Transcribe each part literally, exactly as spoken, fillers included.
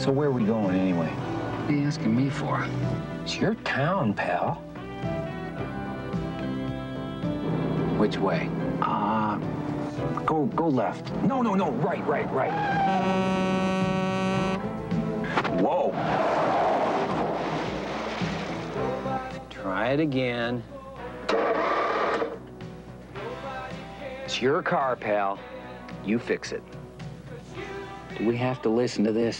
So where are we going anyway? What are you asking me for? It's your town, pal. Which way? Uh, go, go left. No, no, no, right, right, right. Whoa. Try it again. It's your car, pal. You fix it. Do we have to listen to this?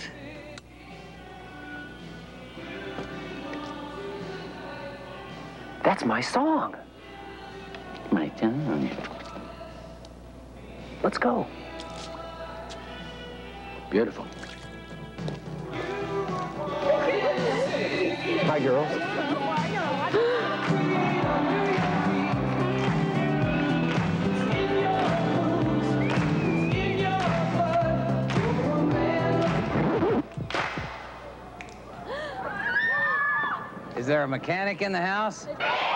That's my song. My tongue. Let's go. Beautiful. Hi, girls. Is there a mechanic in the house?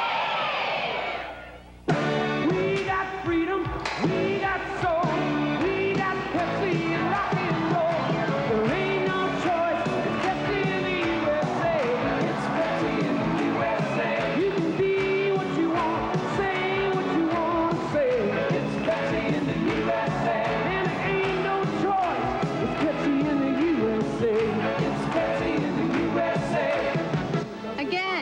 We got freedom, we got soul, we got Pepsi and rock and roll. There ain't no choice, it's Pepsi in the U S A. It's Pepsi in the U S A. You can be what you want, say what you want to say. It's Pepsi in the U S A. And there ain't no choice, it's Pepsi in the U S A. It's Pepsi in the U S A. Again.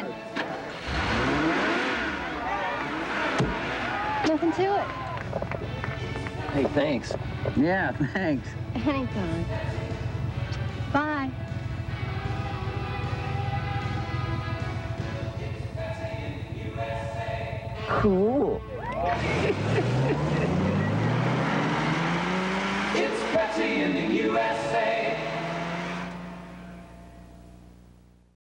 Nothing to it. Hey, thanks. Yeah, thanks. Anytime. Bye. Cool. It's Pepsi in the U S A.